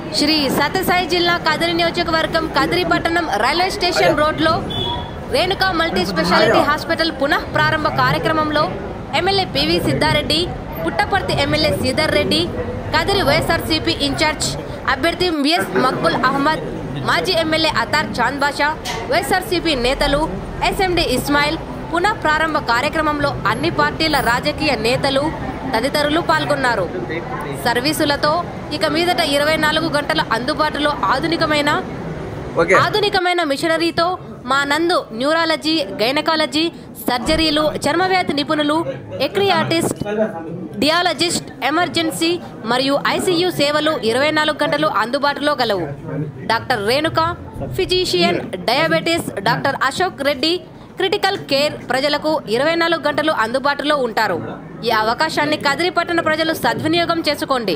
శ్రీ సత్యసాయి జిల్లా కదిరి నియోజకవర్గం కదిరి పట్టణం రైల్వే స్టేషన్ రోడ్లో రేణుకా మల్టీ స్పెషాలిటీ హాస్పిటల్ పునః ప్రారంభ కార్యక్రమంలో MLA PV Siddareddy, Puttaparthi MLA Sridhar Reddy, Kadiri YSRCP incharge అభ్యర్థి విఎస్ మక్బుల్ అహ్మద్, మాజీ ఎమ్మెల్యే అతార్ చాంద్ బాషా, వైఎస్ఆర్సీపీ నేతలు, ఎస్ఎండి ఇస్మాయిల్ పునః ప్రారంభ కార్యక్రమంలో అన్ని పార్టీల రాజకీయ నేతలు తదితరులు పాల్గొన్నారు. సర్వీసులతో ఇక మీదట 24 గంటల అందుబాటులో ఆధునికమైన మిషనరీతో మా నందు న్యూరాలజీ, గైనకాలజీ, సర్జరీలు, చర్మవ్యాధి నిపుణులు, ఎక్రియాటిస్ట్, డియాలజిస్ట్, ఎమర్జెన్సీ మరియు ఐసీయూ సేవలు 24 గంటలు అందుబాటులో గలవు. Doctor Renuka physician, diabetes doctor Ashok Reddy, critical care ప్రజలకు 24 గంటలు అందుబాటులో ఉంటారు. ఈ అవకాశాన్ని కదిరి పట్టణ ప్రజలు సద్వినియోగం చేసుకోండి.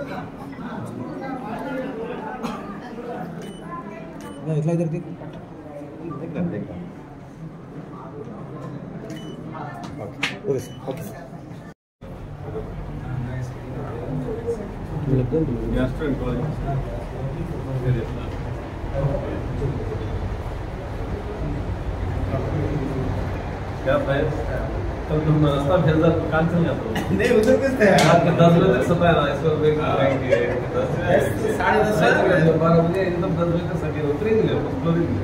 क्या प्राइस? तब तुम रास्ता भेज दो, कान से नहीं आता नहीं उधर कैसे है आपके 10 बजे तक सफाई ना इसको वेट करेंगे 10:30 12 बजे एकदम 10 बजे तक सके उतरेंगे फ्लोरिंग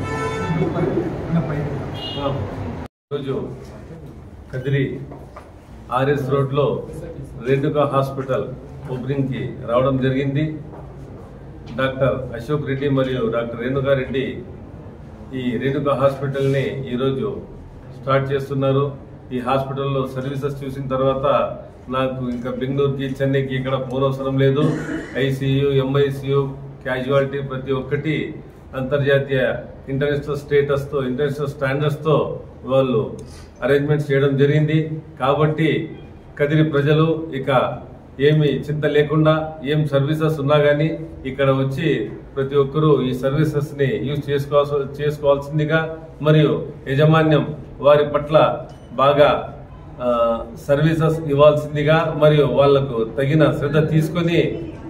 రోజు కదిరి ఆర్ఎస్ రోడ్లో రేణుకా హాస్పిటల్ ఓపెనింగ్ కి రావడం జరిగింది. డాక్టర్ అశోక్ రెడ్డి మరియు డాక్టర్ రేణుకా రెడ్డి ఈ రేణుకా హాస్పిటల్ని ఈరోజు స్టార్ట్ చేస్తున్నారు. ఈ హాస్పిటల్లో సర్వీసెస్ చూసిన తర్వాత నాకు ఇంకా బెంగళూరుకి, చెన్నైకి ఇక్కడ పోనవసరం లేదు. ఐసీయూ, ఎంఐసీయూ, క్యాజువాలిటీ ప్రతి ఒక్కటి అంతర్జాతీయ ఇంటర్నేషనల్ స్టేటస్తో, ఇంటర్నేషనల్ స్టాండర్డ్స్తో వాళ్ళు అరేంజ్మెంట్స్ చేయడం జరిగింది. కాబట్టి కదిరి ప్రజలు ఇక ఏమి చింత లేకుండా ఏం సర్వీసెస్ ఉన్నా కానీ ఇక్కడ వచ్చి ప్రతి ఒక్కరూ ఈ సర్వీసెస్ని యూజ్ చేసుకోవాల్సిందిగా మరియు యాజమాన్యం వారి పట్ల బాగా సర్వీసెస్ ఇవ్వాల్సిందిగా మరియు వాళ్లకు తగిన శ్రద్ధ తీసుకొని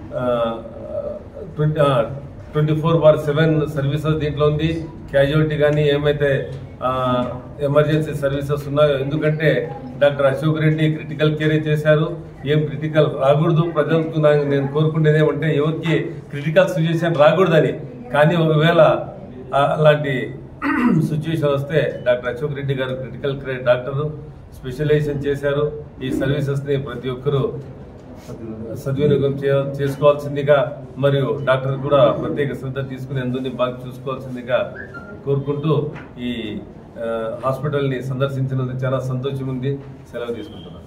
24/7 సర్వీసెస్ దీంట్లో ఉంది. క్యాజువాలిటీ కానీ ఏమైతే ఎమర్జెన్సీ సర్వీసెస్ ఉన్నాయో, ఎందుకంటే doctor Ashok Reddy critical care చేశారు. ఏం క్రిటికల్ రాకూడదు, ప్రజలకు నేను కోరుకునేది ఏమంటే ఎవరికి క్రిటికల్ సిచ్యువేషన్ రాకూడదని. కానీ ఒకవేళ అలాంటి సిచ్యువేషన్ వస్తే డాక్టర్ అశోక్ రెడ్డి గారు క్రిటికల్ కేర్ డాక్టర్ స్పెషలైజేషన్ చేశారు. ఈ సర్వీసెస్ని ప్రతి ఒక్కరూ సద్వినియోగం చేసుకోవాల్సిందిగా మరియు డాక్టర్ కూడా ప్రత్యేక శ్రద్ధ తీసుకుని అందరినీ బాగా చూసుకోవాల్సిందిగా కోరుకుంటూ ఈ హాస్పిటల్ని సందర్శించినందుకు చాలా సంతోషం ఉంది. సెలవు తీసుకుంటున్నాను.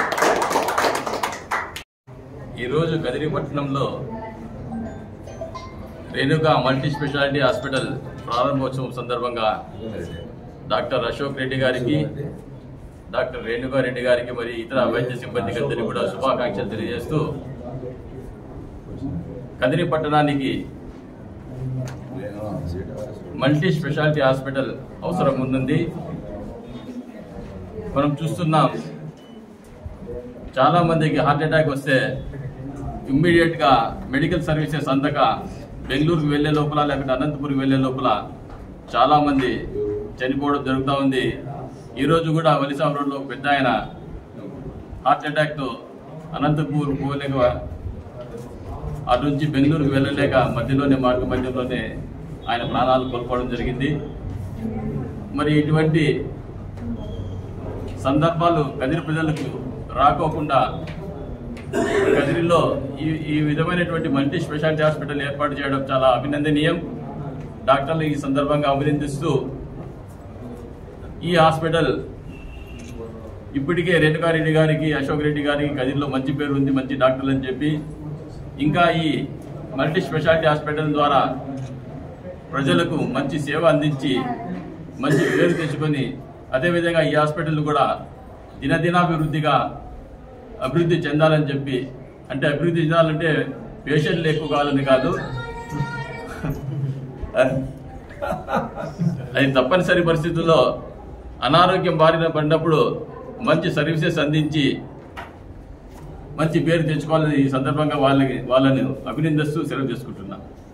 ఈరోజు కదిరి పట్టణంలో రేణుకా మల్టీ స్పెషాలిటీ హాస్పిటల్ ప్రారంభోత్సవం సందర్భంగా డాక్టర్ అశోక్ రెడ్డి గారికి, డాక్టర్ రేణుకా రెడ్డి గారికి మరియు ఇతర వైద్య సిబ్బందికి అందరికీ కూడా శుభాకాంక్షలు తెలియజేస్తూ, కదిరి పట్టణానికి మల్టీ స్పెషాలిటీ హాస్పిటల్ అవసరం ఉంది. మనం చూస్తున్నాం, చాలా మందికి హార్ట్ అటాక్ వస్తే ఇమ్మీడియట్ గా మెడికల్ సర్వీసెస్ అందక బెంగళూరుకు వెళ్లే లోపల లేకపోతే అనంతపురికి వెళ్లే లోపల చాలా మంది చనిపోవడం జరుగుతూ ఉంది. ఈరోజు కూడా వలిసాం రోడ్లో ఒక పెద్ద ఆయన హార్ట్ అటాక్తో అనంతపూర్ పోలేక అటు నుంచి బెంగళూరుకు వెళ్ళలేక మార్గ మధ్యలోనే ఆయన ప్రాణాలు కోల్పోవడం జరిగింది. మరి ఇటువంటి సందర్భాలు కదిరి ప్రజలకు రాకోకుండా కదిరిలో ఈ విధమైనటువంటి మల్టీ స్పెషాలిటీ హాస్పిటల్ ఏర్పాటు చేయడం చాలా అభినందనీయం. డాక్టర్లు ఈ సందర్భంగా అభినందిస్తూ, ఈ హాస్పిటల్ ఇప్పటికే రేణుకారెడ్డి గారికి, అశోక్ రెడ్డి గారికి కదిరిలో మంచి పేరు ఉంది, మంచి డాక్టర్లు అని చెప్పి, ఇంకా ఈ మల్టీ స్పెషాలిటీ హాస్పిటల్ ద్వారా ప్రజలకు మంచి సేవ అందించి మంచి పేరు తెచ్చుకొని, అదేవిధంగా ఈ హాస్పిటల్ కూడా అభివృద్ధి చెందాలని చెప్పి, అంటే అభివృద్ధి చెందాలంటే పేషెంట్లు ఎక్కువ కావాలని కాదు, అది తప్పనిసరి పరిస్థితుల్లో అనారోగ్యం బారిన పడినప్పుడు మంచి సర్వీసెస్ అందించి మంచి పేరు తెచ్చుకోవాలని ఈ సందర్భంగా వాళ్ళని అభినందిస్తూ సెలవు చేసుకుంటున్నా.